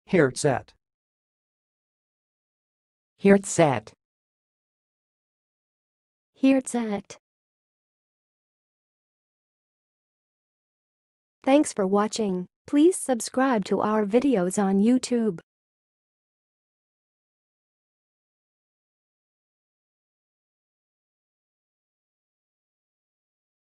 heartsette, heartsette, heartsette. Thanks for watching. Please subscribe to our videos on YouTube.